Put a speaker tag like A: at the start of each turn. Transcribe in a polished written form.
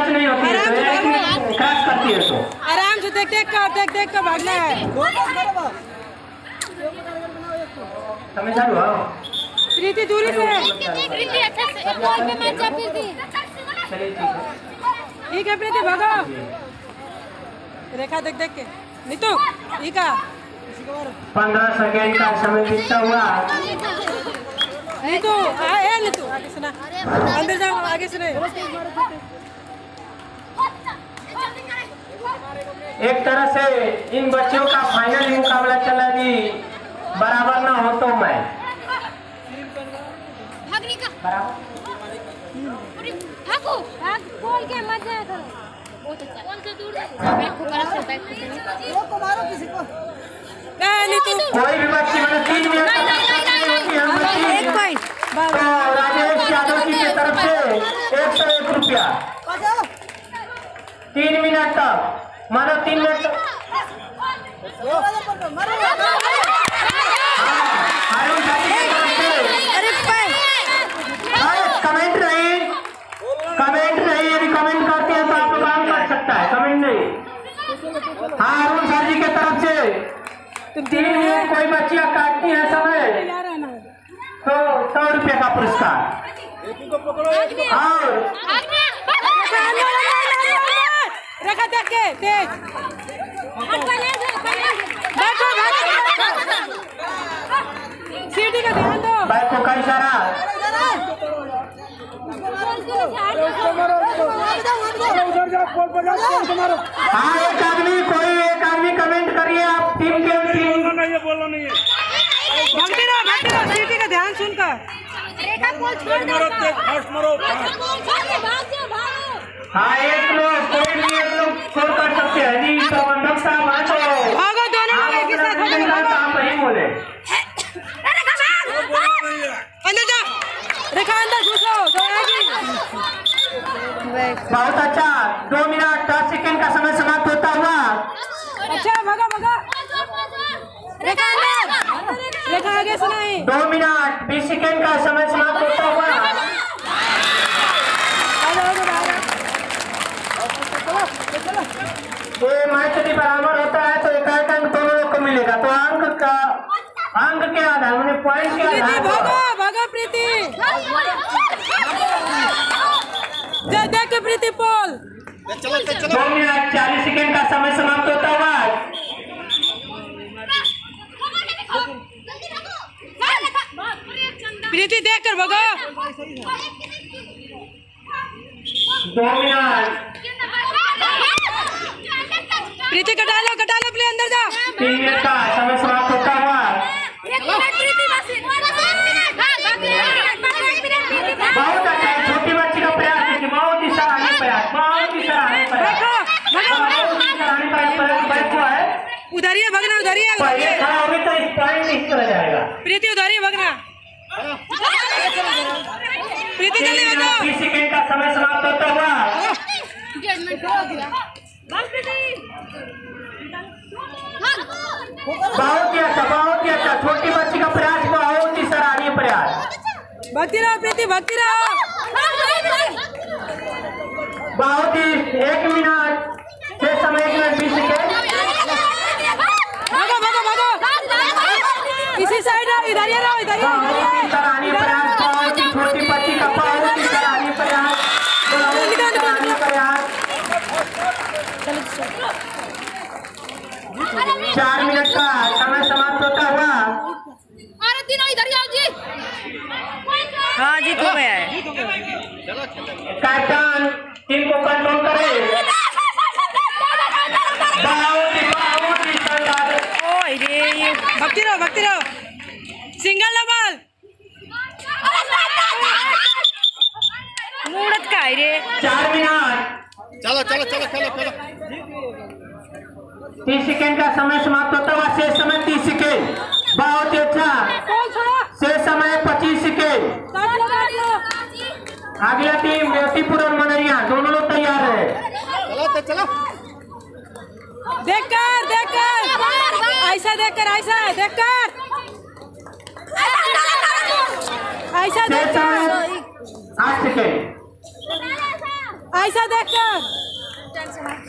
A: Touch नहीं होती है, तो क्रैश करती है। तो
B: आराम से देख कर भागना है।
A: समझा लो।
B: प्रीति दूरी से,
C: प्रीति अच्छे से बॉल पे मत जा प्रीति।
A: चलिए
B: ठीक है प्रीति भागो। रेखा देख के नीतू ठीक है।
A: 15 सेकेंड का समय बीतता हुआ।
B: नीतू आगे सुना, अंदर जाओ, आगे सुने।
A: एक तरह से इन बच्चों का फाइनल मुकाबला चला जी, बराबर ना हो तो मैं
C: भागो भाग बोल के मत जाया करो। बहुत अच्छा बोल से दूर बैक को कर से बैक को मारो किसी को।
A: कोई भी बच्ची मतलब 3 मिनट
B: एक पॉइंट
A: राजेश यादव जी की तरफ से 101 रुपया 3 मिनट तक, मानो 3 मिनट तक। कमेंट नहीं, यदि कमेंट करते हैं तो आप काम कर सकता है, कमेंट नहीं। हाँ, अरुण सर जी की तरफ से 3 मिनट कोई बच्चियां काटती है समय तो 100 रुपये का पुरस्कार। और
B: रखा देख के तेज सीटी का ध्यान दो।
A: बैको का इशारा। हाँ, एक आदमी कमेंट करिए, आप टीम के
D: बोलना नहीं है।
B: भागते रहो सीटी का ध्यान सुनकर।
A: हाँ, एक लोग स्कोर कर सकते हैं जी। प्रबंधक साहब
B: भागो, दोनों लोग एक ही साथ
A: नहीं बोले।
B: अंदर जा, रेखा अंदर घुसो।
A: बहुत अच्छा, 2 मिनट 10 सेकेंड का समय समाप्त होता हुआ।
B: अच्छा भागा रेखा अंदर, रेखा आगे सुनाई।
A: 2 मिनट 20 सेकेंड का समय समाप्त होता हुआ। ये मैच यदि बराबर होता है तो एक अंक दोनों लोग को मिलेगा। तो अंक के आधार में पॉइंट के आधार पर
B: भागा प्रीति देख के प्रीति पोल।
A: 2 मिनट 40 सेकेंड का समय समाप्त होता हुआ।
B: प्रीति देख कर भागो।
A: 2 मिनट
B: प्रीति कटा लो प्ले अंदर जा।
A: 3 मिनट का समय समाप्त होता हुआ। बहुत अच्छा, छोटी बच्ची का प्रयास है, बहुत ही सराहनीय प्रयास।
B: उधर ही भगना, उधर ही
A: खड़ा होगी तो इस पॉइंट नहीं चला जाएगा।
B: प्रीति उधर ही भगना। प्रीति जल्दी बताओ।
A: 30 सेकेंड का समय समाप्त होता हुआ। बहुत ही अच्छा छोटी बच्ची का प्रयास, बहुत ही सराहनीय प्रयास।
B: भक्ति रहो प्रीति, भक्ति रहो।
A: बहुत ही 1 मिनट से समय 1 मिनट 20 सेकेंड।
B: भागो इसी साइड रहो, इधर ही रहो, इधर ही।
A: सराहनीय प्रयास, बहुत ही छोटी बच्ची का बहुत ही सराहनीय प्रयास। 4 मिनट का समय समाप्त होता हुआ।
C: अरे तीनों इधर आओ जी।
B: हाँ जीत हो गया है।
A: कैप्टन टीम को कंट्रोल करे।
B: भक्ति रहो सिंगल डबल मूर्त का रे।
A: 4 मिनट
D: चलो
A: 30 सेकेंड का समय समाप्त होता हुआ। शेष समय 30 सेकेंड। बहुत ही अच्छा, शेष समय 25 सेकेंड। अगला टीम रेवतीपुर और मनरिया दोनों लोग तैयार है।
D: चलो
B: देख कर ऐसा देख कर 8 सेकेंड पैसा देखकर